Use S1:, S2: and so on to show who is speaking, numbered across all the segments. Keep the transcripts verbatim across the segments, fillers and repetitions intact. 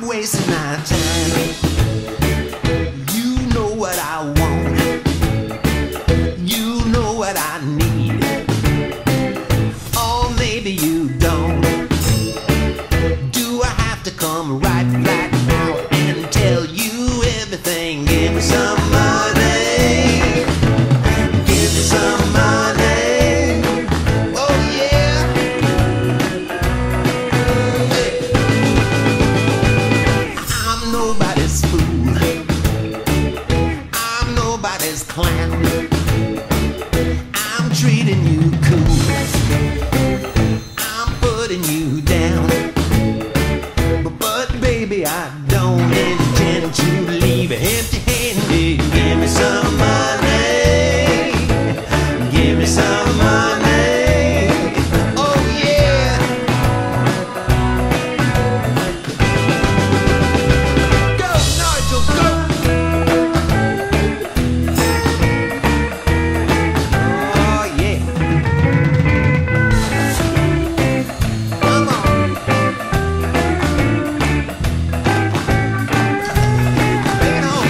S1: wasting my time. You know what I want. You know what I need. Or maybe you don't. Do I have to come right back out and tell you everything? Give me some money. Give me some money. Oh yeah. Hey. I'm nobody's fool. I'm nobody's clown. I'm treating you cool. I'm putting you down. But, but baby, I don't intend to leave empty-handed. Give me some money. Give me some money. Oh yeah. Go, Nigel, go. Oh yeah. Come on. Bring it on.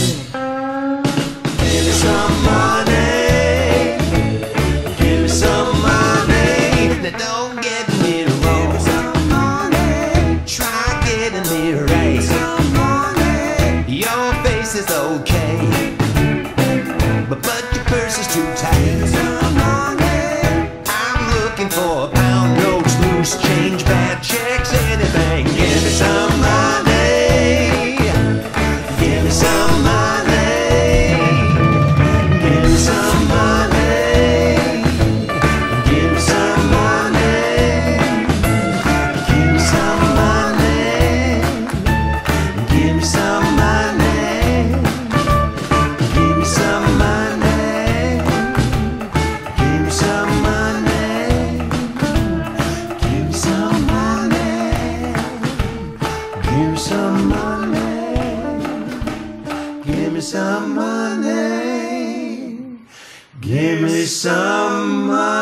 S1: Give me some money. Give me some money. Now don't get me wrong. Try getting me right. Your face is okay, but but your purse is too tight. I'm looking for pound notes, loose change, bad checks, anything. Give me some money. Give me some money. Give me some money. Give me some money. Give me some money. Give me some money. Give me some money. Give me some money. Give me some money. Give me some money. Give me some money. Give me some money.